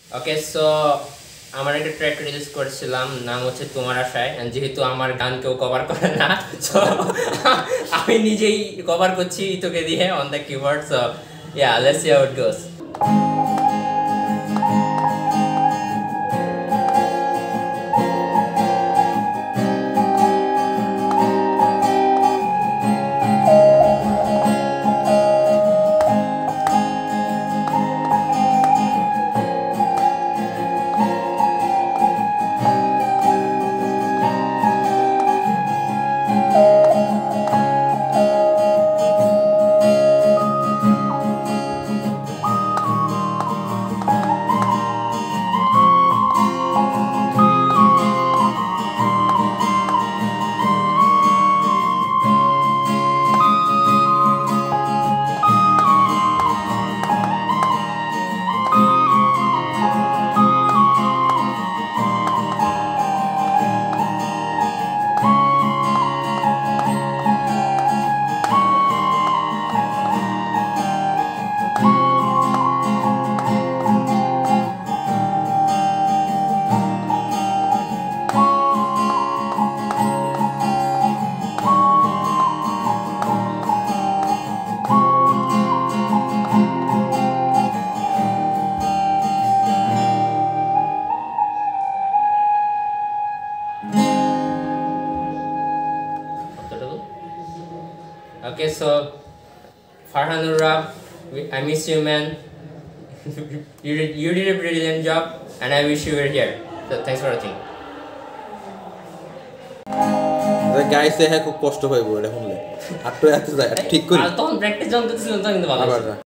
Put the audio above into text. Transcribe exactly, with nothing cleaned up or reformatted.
Okay so আমার একটা track release করেছিলাম নাম হচ্ছে তোমার আশায় এন্ড যেহেতু আমার গান কেউ কভার করে না সো আমি নিজেই কভার করছি তোকে দিয়ে on the keyboard so yeah let's see how it goes Okay, so Farhanura, I miss you, man. you did you did a brilliant job, and I wish you were here. So thanks for watching. The guy say, "Hey, খুব কষ্ট হয় বলে শুনলে। আর তো এত যায় ঠিক করি। আর তখন প্র্যাকটিস জানতে ছিলাম তো কিন্তু ভালো।